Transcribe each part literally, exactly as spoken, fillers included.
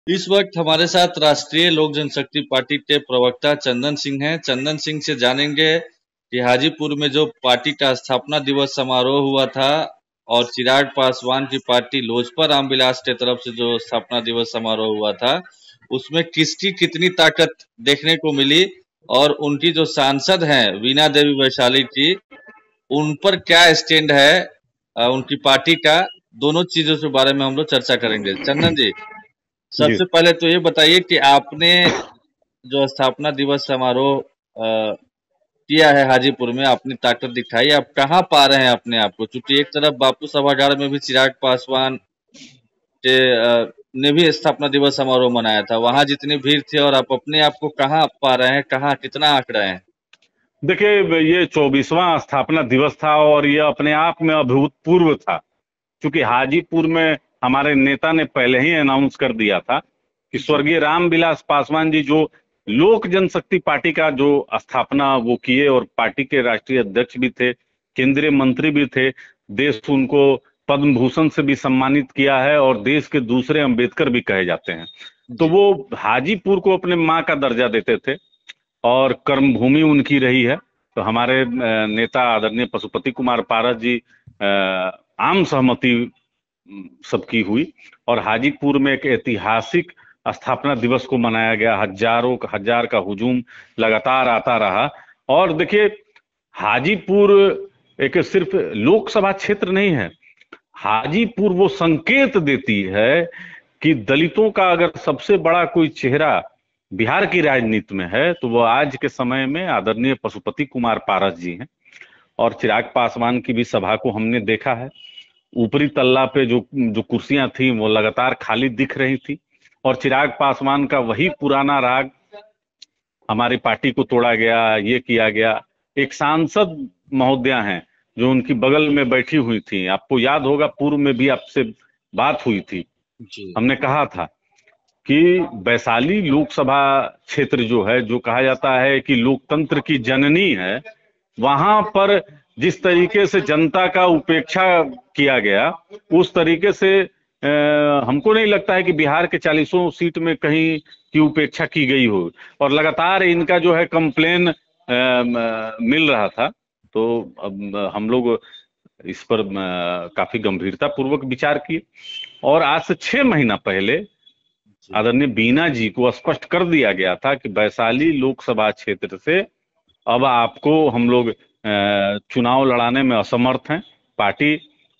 इस वक्त हमारे साथ राष्ट्रीय लोक जनशक्ति पार्टी के प्रवक्ता चंदन सिंह हैं। चंदन सिंह से जानेंगे कि हाजीपुर में जो पार्टी का स्थापना दिवस समारोह हुआ था और चिराग पासवान की पार्टी लोजपा रामविलास के तरफ से जो स्थापना दिवस समारोह हुआ था, उसमें किसकी कितनी ताकत देखने को मिली और उनकी जो सांसद हैं वीणा देवी वैशाली की, उन पर क्या स्टैंड है अ, उनकी पार्टी का, दोनों चीजों के बारे में हम लोग चर्चा करेंगे। चंदन जी, जी सबसे पहले तो ये बताइए कि आपने जो स्थापना दिवस समारोह अ, किया है हाजीपुर में, अपनी ताकत दिखाई, आप कहाँ पा रहे हैं अपने आप को? क्योंकि एक तरफ बापू सभागार में भी चिराग पासवान के अ, ने भी स्थापना दिवस समारोह मनाया था, वहां जितनी भीड़ थी, और आप अपने आप को कहाँ पा रहे हैं, कहाँ कितना आंक रहे हैं? देखिए, ये चौबीसवां स्थापना दिवस था और ये अपने आप में अभूतपूर्व था। क्योंकि हाजीपुर में हमारे नेता ने पहले ही अनाउंस कर दिया था कि जी स्वर्गीय रामविलास पासवान जी जो लोक जनशक्ति पार्टी का जो स्थापना वो किए और पार्टी के राष्ट्रीय अध्यक्ष भी थे, केंद्रीय मंत्री भी थे, देश उनको पद्म भूषण से भी सम्मानित किया है और देश के दूसरे अंबेडकर भी कहे जाते हैं। तो जी वो हाजीपुर को अपने माँ का दर्जा देते थे और कर्मभूमि उनकी रही है। तो हमारे अ, नेता आदरणीय पशुपति कुमार पारस जी, अ, आम सहमति अम, सबकी हुई और हाजीपुर में एक ऐतिहासिक स्थापना दिवस को मनाया गया। हजारों हजार का हुजूम लगातार आता रहा। और देखिए, हाजीपुर एक सिर्फ लोकसभा क्षेत्र नहीं है, हाजीपुर वो संकेत देती है कि दलितों का अगर सबसे बड़ा कोई चेहरा बिहार की राजनीति में है तो वो आज के समय में आदरणीय पशुपति कुमार पारस जी हैं। और चिराग पासवान की भी सभा को हमने देखा है। ऊपरी तल्ला पे जो जो कुर्सियां थी वो लगातार खाली दिख रही थी और चिराग पासवान का वही पुराना राग, हमारी पार्टी को तोड़ा गया, ये किया गया। एक सांसद महोदया हैं जो उनकी बगल में बैठी हुई थी, आपको याद होगा पूर्व में भी आपसे बात हुई थी, जी हमने कहा था कि वैशाली लोकसभा क्षेत्र जो है, जो कहा जाता है कि लोकतंत्र की जननी है, वहां पर जिस तरीके से जनता का उपेक्षा किया गया, उस तरीके से आ, हमको नहीं लगता है कि बिहार के चालीसों सीट में कहीं की उपेक्षा की गई हो। और लगातार इनका जो है कंप्लेन मिल रहा था। तो अब हम लोग इस पर आ, काफी गंभीरता पूर्वक विचार किए और आज से छह महीना पहले जी आदरणीय बीना जी को स्पष्ट कर दिया गया था कि वैशाली लोकसभा क्षेत्र से अब आपको हम लोग अ, चुनाव लड़ाने में असमर्थ हैं। पार्टी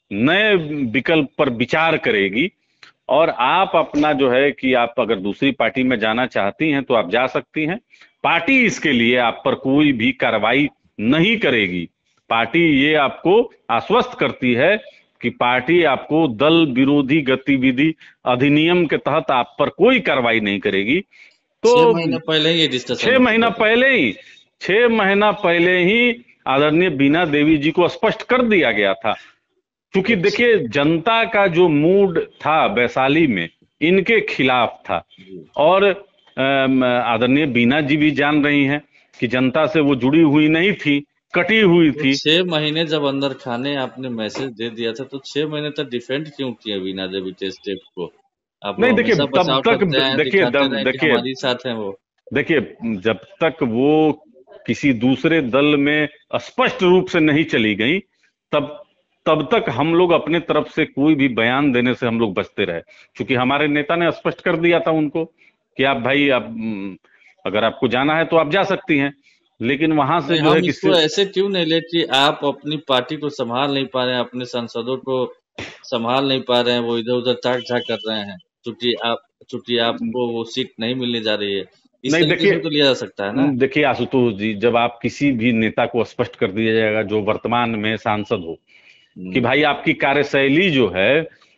नए विकल्प पर विचार करेगी और आप अपना जो है कि आप अगर दूसरी पार्टी में जाना चाहती हैं तो आप जा सकती हैं। पार्टी इसके लिए आप पर कोई भी कार्रवाई नहीं करेगी। पार्टी ये आपको आश्वस्त करती है कि पार्टी आपको दल विरोधी गतिविधि अधिनियम के तहत आप पर कोई कार्रवाई नहीं करेगी। तो छह महीने पहले ही ये डिस्कशन छह हो महीना चुका था। पहले ही छह महीना पहले ही आदरणीय बीना देवी जी को स्पष्ट कर दिया गया था। क्योंकि अच्छा। देखिए, जनता का जो मूड था वैशाली में इनके खिलाफ था। जी और अम, आदरणीय बीना जी भी जान रही हैं कि जनता से वो जुड़ी हुई नहीं थी, कटी हुई तो थी। छह महीने जब अंदर खाने आपने मैसेज दे दिया था, तो छह महीने तक डिफेंड क्यों किए वीणा देवी के स्टेप को? आप नहीं लोग देखिए, हमेशा तब बचाव तक करते हैं, देखिए दिखाते रहे कि देखिए हमारी साथ हैं वो। देखिए जब तक वो किसी दूसरे दल में स्पष्ट रूप से नहीं चली गई, तब तब तक हम लोग अपने तरफ से कोई भी बयान देने से हम लोग बचते रहे। क्योंकि हमारे नेता ने स्पष्ट कर दिया था उनको कि आप भाई, आप हम्म, अगर आपको जाना है तो आप जा सकती हैं, लेकिन वहां से नहीं, जो है हम कि इसको सिर्फ ऐसे क्यों नहीं ले कि आप अपनी पार्टी को संभाल नहीं पा रहे हैं, अपने सांसदों को संभाल नहीं पा रहे हैं, वो इधर उधर ताक झाक कर रहे हैं, चूंकि आप चूंकि आपको वो सीट नहीं मिलने जा रही है। इस नहीं तरीके देखिए, से तो लिया जा सकता है ना। देखिए आशुतोष जी, जब आप किसी भी नेता को स्पष्ट कर दिया जाएगा जो वर्तमान में सांसद हो कि हम्म, भाई आपकी कार्यशैली जो है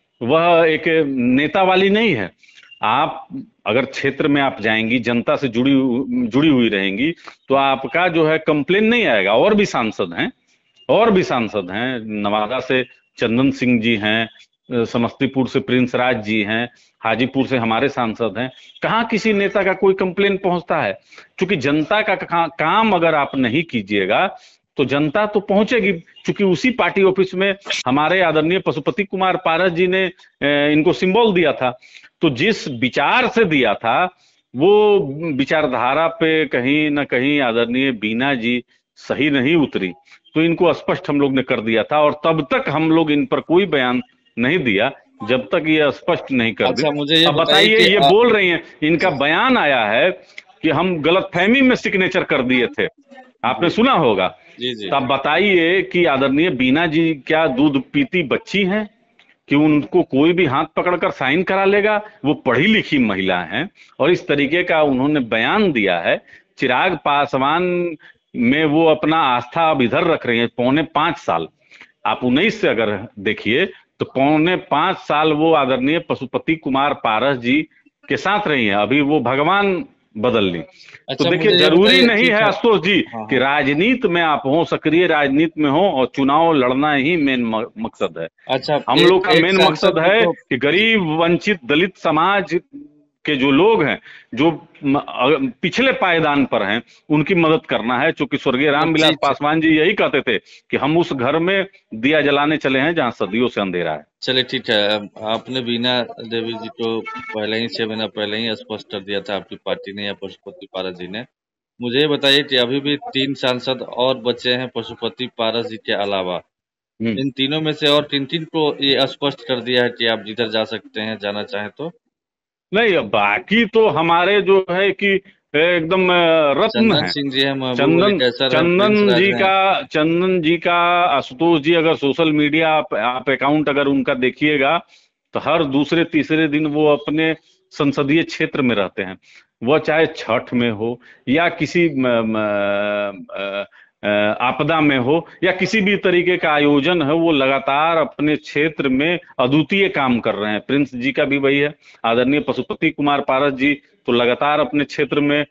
वह एक नेता वाली नहीं है, आप अगर क्षेत्र में आप जाएंगी, जनता से जुड़ी जुड़ी हुई रहेंगी, तो आपका जो है कंप्लेन नहीं आएगा। और भी सांसद हैं, और भी सांसद हैं, नवादा से चंदन सिंह जी हैं, समस्तीपुर से प्रिंस राज जी हैं, हाजीपुर से हमारे सांसद हैं। कहाँ किसी नेता का कोई कंप्लेन पहुंचता है? क्योंकि जनता का का, काम अगर आप नहीं कीजिएगा तो जनता तो पहुंचेगी। क्योंकि उसी पार्टी ऑफिस में हमारे आदरणीय पशुपति कुमार पारस जी ने इनको सिंबल दिया था। तो जिस विचार से दिया था वो विचारधारा पे कहीं ना कहीं आदरणीय बीना जी सही नहीं उतरी, तो इनको स्पष्ट हम लोग ने कर दिया था। और तब तक हम लोग इन पर कोई बयान नहीं दिया जब तक ये स्पष्ट नहीं कर दी। अच्छा, मुझे ये अब बताइए बताइए, कि ये आ... बोल रही हैं, इनका बयान आया है कि हम गलतफहमी में सिग्नेचर कर दिए थे, आपने सुना होगा। जी जी। तब बताइए कि आदरणीय बीना जी क्या दूध पीती बच्ची हैं कि उनको कोई भी हाथ पकड़कर साइन करा लेगा? वो पढ़ी लिखी महिला हैं और इस तरीके का उन्होंने बयान दिया है। चिराग पासवान में वो अपना आस्था अब इधर रख रही है। पौने पांच साल, आप उन्नीस से अगर देखिए तो पौने पांच साल वो आदरणीय पशुपति कुमार पारस जी के साथ रही है। अभी वो भगवान बदल ली। अच्छा, तो देखिए, जरूरी नहीं है आशुतोष जी हाँ, कि हाँ। राजनीति में आप हो, सक्रिय राजनीति में हो और चुनाव लड़ना ही मेन मकसद है। अच्छा, हम लोग का मेन मकसद है तो... कि गरीब, वंचित, दलित समाज के जो लोग हैं, जो पिछले पायदान पर हैं, उनकी मदद करना है। चूंकि स्वर्गीय रामविलास पासवान जी यही कहते थे कि हम उस घर में दिया जलाने चले हैं जहां सदियों से अंधेरा है। चलिए ठीक है, आपने बीना देवी जी को पहले ही छह महीना पहले ही स्पष्ट कर दिया था आपकी पार्टी ने या पशुपति पारस जी ने। मुझे ये बताइए कि अभी भी तीन सांसद और बचे हैं पशुपति पारस जी के अलावा। इन तीनों में से और तीन तीन को ये स्पष्ट कर दिया है कि आप जिधर जा सकते हैं, जाना चाहें तो? नहीं, बाकी तो हमारे जो है कि एकदम रत्न है। सिंह जी है, चंदन चंदन जी का चंदन जी का आशुतोष जी, अगर सोशल मीडिया आप, आप अकाउंट अगर उनका देखिएगा तो हर दूसरे तीसरे दिन वो अपने संसदीय क्षेत्र में रहते हैं। वह चाहे छठ में हो या किसी म, म, आ, आपदा में हो या किसी भी तरीके का आयोजन है, वो लगातार अपने क्षेत्र में अद्वितीय काम कर रहे हैं। प्रिंस जी का भी वही है। आदरणीय पशुपति कुमार पारस जी तो लगातार अपने क्षेत्र में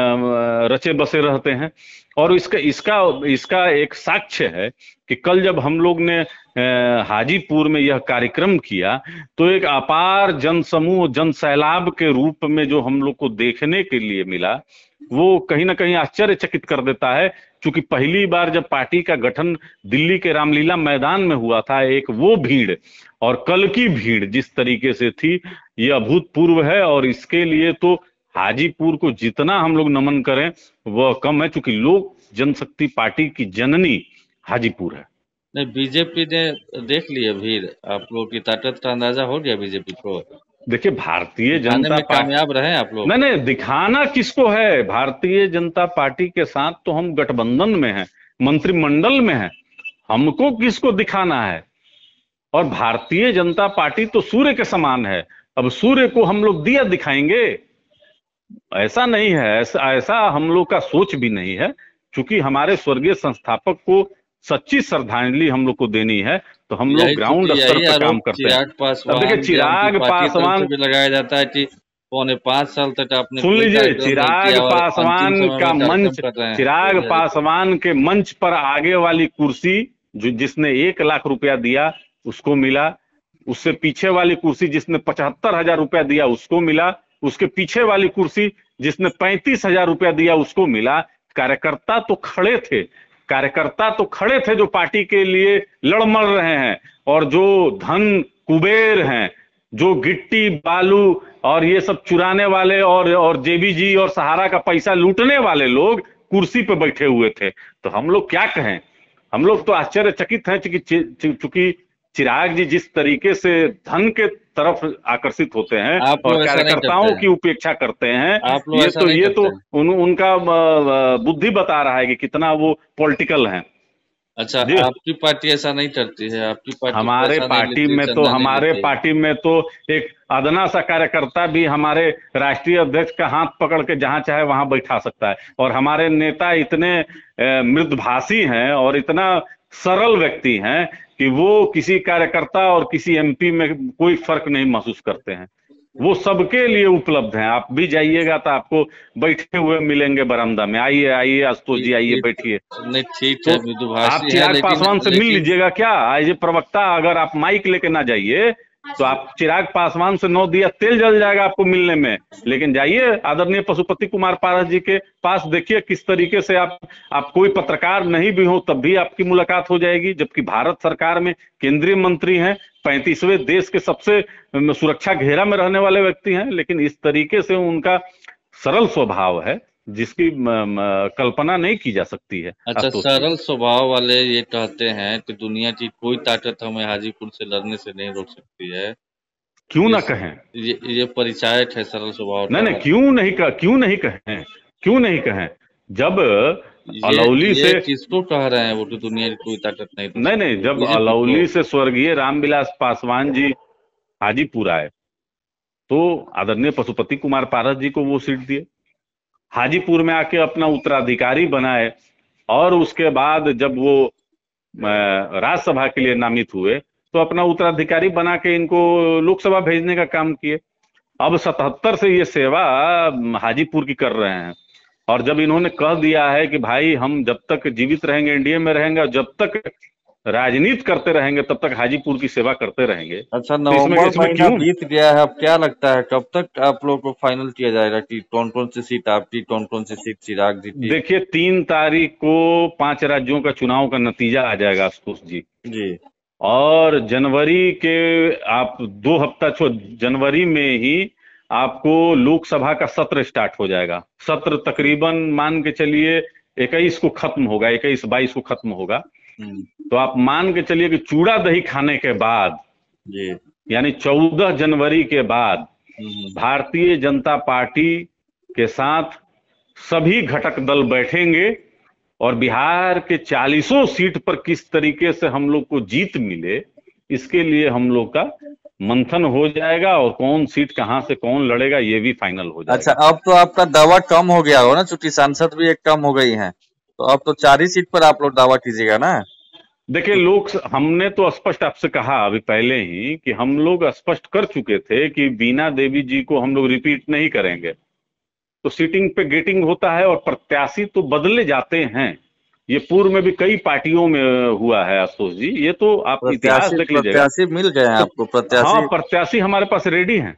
रचे बसे रहते हैं। और इसका इसका इसका एक साक्ष्य है कि कल जब हम लोग ने हाजीपुर में यह कार्यक्रम किया तो एक अपार जनसमूह, जन सैलाब के रूप में जो हम लोग को देखने के लिए मिला, वो कहीं ना कहीं आश्चर्यचकित कर देता है। क्योंकि पहली बार जब पार्टी का गठन दिल्ली के रामलीला मैदान में हुआ था, एक वो भीड़ और कल की भीड़ जिस तरीके से थी, ये अभूतपूर्व है। और इसके लिए तो हाजीपुर को जितना हम लोग नमन करें वह कम है, क्योंकि लोक जनशक्ति पार्टी की जननी हाजीपुर है। नहीं, बीजेपी ने देख लिया भीड़, आप लोग की ताकत का अंदाजा हो गया बीजेपी को? देखिए, भारतीय जनता पार्टी कामयाब रहे आप लोग। नहीं नहीं, दिखाना किसको है? भारतीय जनता पार्टी के साथ तो हम गठबंधन में हैं, मंत्रिमंडल में हैं, हमको किसको दिखाना है? और भारतीय जनता पार्टी तो सूर्य के समान है। अब सूर्य को हम लोग दिया दिखाएंगे? ऐसा नहीं है, ऐसा ऐसा हम लोग का सोच भी नहीं है। क्योंकि हमारे स्वर्गीय संस्थापक को सच्ची श्रद्धांजलि हम लोग को देनी है, तो हम लोग ग्राउंड स्तर पर काम करते हैं। अब देखिए, चिराग पासवान भी लगाया जाता है कि पौने पांच साल तक आपने, सुन लीजिए, चिराग पासवान का मंच, चिराग पासवान के मंच पर आगे वाली कुर्सी जो जिसने एक लाख रुपया दिया उसको मिला, उससे पीछे वाली कुर्सी जिसने पचहत्तर हजार रुपया दिया उसको मिला, उसके पीछे वाली कुर्सी जिसने पैंतीस हजार रुपया दिया उसको मिला। कार्यकर्ता तो खड़े थे, कार्यकर्ता तो खड़े थे जो पार्टी के लिए लड़ मर रहे हैं। और जो धन कुबेर हैं, जो गिट्टी बालू और ये सब चुराने वाले और और जेबी जी और सहारा का पैसा लूटने वाले लोग कुर्सी पे बैठे हुए थे। तो हम लोग क्या कहें? हम लोग तो आश्चर्यचकित हैं कि चूंकि चिराग जी जिस तरीके से धन के तरफ आकर्षित होते हैं और कार्यकर्ताओं की उपेक्षा करते हैं, ये तो ये तो उन, उनका बुद्धि बता रहा है कि कितना वो पॉलिटिकल हैं। अच्छा, आपकी पार्टी ऐसा नहीं करती है? आपकी पार्टी हमारे पार्टी में तो हमारे पार्टी में तो एक अदना सा कार्यकर्ता भी हमारे राष्ट्रीय अध्यक्ष का हाथ पकड़ के जहां चाहे वहां बैठा सकता है। और हमारे नेता इतने मृदुभाषी हैं और इतना सरल व्यक्ति हैं कि वो किसी कार्यकर्ता और किसी एमपी में कोई फर्क नहीं महसूस करते हैं। वो सबके लिए उपलब्ध हैं। आप भी जाइएगा तो आपको बैठे हुए मिलेंगे बरामदा में। आइए आइए आशुतोष जी, आइए बैठिए। नहीं ठीक है, तो आप चिराग पासवान से मिल लीजिएगा क्या? एज ए प्रवक्ता अगर आप माइक लेके ना जाइए तो आप चिराग पासवान से नौ दिया तेल जल जाएगा आपको मिलने में। लेकिन जाइए आदरणीय पशुपति कुमार पारस जी के पास, देखिए किस तरीके से आप आप कोई पत्रकार नहीं भी हो तब भी आपकी मुलाकात हो जाएगी, जबकि भारत सरकार में केंद्रीय मंत्री हैं, पैंतीसवें देश के सबसे सुरक्षा घेरा में रहने वाले व्यक्ति हैं, लेकिन इस तरीके से उनका सरल स्वभाव है जिसकी म, म, कल्पना नहीं की जा सकती है। अच्छा, सरल स्वभाव वाले ये कहते हैं कि दुनिया की कोई ताकत हमें हाजीपुर से लड़ने से नहीं रोक सकती है। क्यों ये ना कहें, ये, ये परिचायक है सरल स्वभाव नहीं का। नहीं क्यों नहीं कह, क्यों नहीं कहें, क्यों नहीं कहें। जब ये अलौली ये से, किसको कह रहे हैं वो कि दुनिया की कोई ताकत नहीं रोक नहीं सकती नहीं है? जब बीजेपी को। अलौली से स्वर्गीय रामविलास पासवान जी हाजीपुर आए तो आदरणीय पशुपति कुमार पारस जी को वो सीट दिए, हाजीपुर में आके अपना उत्तराधिकारी बनाए, और उसके बाद जब वो राज्यसभा के लिए नामित हुए तो अपना उत्तराधिकारी बना के इनको लोकसभा भेजने का काम किए। अब सतहत्तर से ये सेवा हाजीपुर की कर रहे हैं, और जब इन्होंने कह दिया है कि भाई हम जब तक जीवित रहेंगे एनडीए में रहेंगे, और जब तक राजनीति करते रहेंगे तब तक हाजीपुर की सेवा करते रहेंगे। अच्छा, तो इसमें नवंबर इसमें महीना क्यों, बीत गया है, अब क्या लगता है कब तक आप लोग को फाइनल किया जाएगा कि कौन कौन सी सीट आपकी, कौन कौन सी सीट चिराग जी की? देखिए तीन तारीख को पांच राज्यों का चुनाव का नतीजा आ जाएगा आशुतोष जी, जी। और जनवरी के आप दो हफ्ता छो जनवरी में ही आपको लोकसभा का सत्र स्टार्ट हो जाएगा। सत्र तकरीबन मान के चलिए इक्कीस को खत्म होगा, इक्कीस बाईस को खत्म होगा। तो आप मान के चलिए कि चूड़ा दही खाने के बाद जी, यानी चौदह जनवरी के बाद भारतीय जनता पार्टी के साथ सभी घटक दल बैठेंगे, और बिहार के चालीसों सीट पर किस तरीके से हम लोग को जीत मिले इसके लिए हम लोग का मंथन हो जाएगा, और कौन सीट कहां से कौन लड़ेगा ये भी फाइनल हो जाएगा। अच्छा, अब तो आपका दावा कम हो गया हो ना, चूंकि सांसद भी एक कम हो गई हैं, तो अब तो चार ही सीट पर आप लोग दावा कीजिएगा ना? देखिए लोग, हमने तो स्पष्ट आपसे कहा अभी पहले ही कि हम लोग स्पष्ट कर चुके थे कि बीना देवी जी को हम लोग रिपीट नहीं करेंगे। तो सीटिंग पे गेटिंग होता है और प्रत्याशी तो बदले जाते हैं, ये पूर्व में भी कई पार्टियों में हुआ है आशुतोष जी, ये तो आप इतिहास देख लीजिएगा। प्रत्याशी मिल गए हैं तो आपको? प्रत्याशी, हाँ, प्रत्याशी हमारे पास रेडी हैं।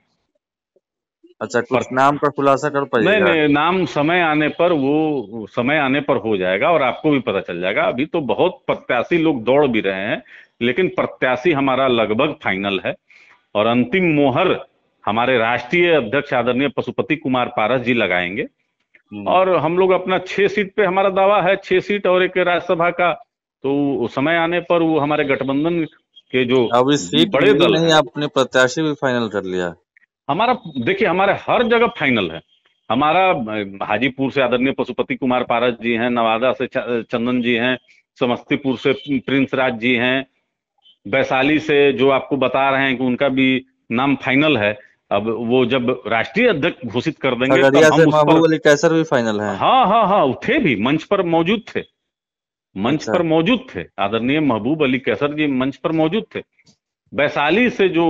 अच्छा, कुछ नाम का खुलासा कर नहीं पाइएगा? नहीं, नाम समय आने पर, वो समय आने पर हो जाएगा और आपको भी पता चल जाएगा। अभी तो बहुत प्रत्याशी लोग दौड़ भी रहे हैं, लेकिन प्रत्याशी हमारा लगभग फाइनल है, और अंतिम मोहर हमारे राष्ट्रीय अध्यक्ष आदरणीय पशुपति कुमार पारस जी लगाएंगे। और हम लोग अपना छह सीट पे हमारा दावा है, छह सीट और एक राज्यसभा का, तो समय आने पर वो हमारे गठबंधन के जो अभी सीट बड़े दल नहीं, हैं, आपने प्रत्याशी भी फाइनल कर लिया? हमारा देखिए हमारे हर जगह फाइनल है। हमारा हाजीपुर से आदरणीय पशुपति कुमार पारस जी हैं, नवादा से चंदन जी हैं, समस्तीपुर से प्रिंस राज जी हैं, वैशाली से जो आपको बता रहे हैं कि उनका भी नाम फाइनल है। अब वो जब राष्ट्रीय अध्यक्ष घोषित कर देंगे तब हम उस पर, महबूब अली कैसर भी फाइनल है? हाँ हाँ हाँ, थे भी मंच पर मौजूद थे, मंच अच्छा। पर मौजूद थे आदरणीय महबूब अली कैसर जी मंच पर मौजूद थे। वैशाली से जो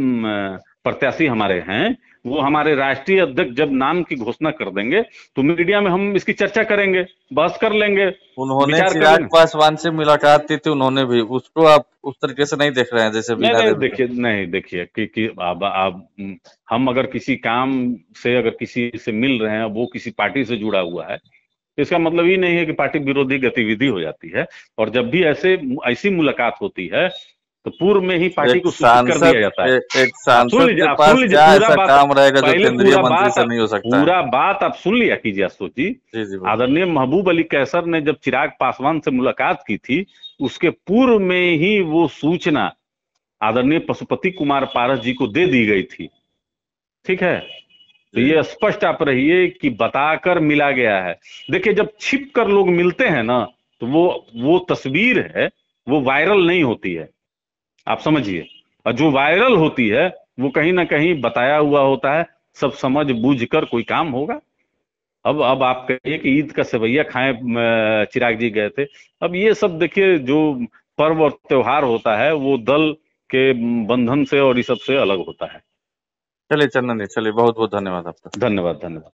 प्रत्याशी हमारे हैं वो हमारे राष्ट्रीय अध्यक्ष जब नाम की घोषणा कर देंगे तो मीडिया में हम इसकी चर्चा करेंगे, बहस कर लेंगे, उन्होंने विचार चिराग पासवान से मुलाकात की थी, उन्होंने भी, उसको आप उस तरीके से नहीं देख रहे हैं जैसे नहीं नहीं देखिए, नहीं देखिए कि, कि अब आप हम अगर किसी काम से अगर किसी से मिल रहे हैं, वो किसी पार्टी से जुड़ा हुआ है, इसका मतलब ये नहीं है कि पार्टी विरोधी गतिविधि हो जाती है। और जब भी ऐसे ऐसी मुलाकात होती है तो पूर्व में ही पार्टी को सूचित कर दिया जाता है। एक, एक सांसद लीजिए, के पास क्या ऐसा काम रहेगा जो केंद्रीय मंत्री से नहीं हो सकता? पूरा बात आप सुन लिया कीजिए आशुतोष जी। जी जी। आदरणीय महबूब अली कैसर ने जब चिराग पासवान से मुलाकात की थी, उसके पूर्व में ही वो सूचना आदरणीय पशुपति कुमार पारस जी को दे दी गई थी। ठीक है, तो ये स्पष्ट आप रहिए कि बताकर मिला गया है। देखिए जब छिप कर लोग मिलते हैं ना, तो वो वो तस्वीर है, वो वायरल नहीं होती है, आप समझिए। और जो वायरल होती है वो कहीं ना कहीं बताया हुआ होता है, सब समझ बूझ कर कोई काम होगा। अब अब आप कहिए कि ईद का सेवैया खाएं चिराग जी गए थे, अब ये सब देखिए जो पर्व और त्योहार होता है वो दल के बंधन से और इस सब से अलग होता है। चलिए चंदन जी, चलिए, बहुत बहुत धन्यवाद आपका। धन्यवाद धन्यवाद।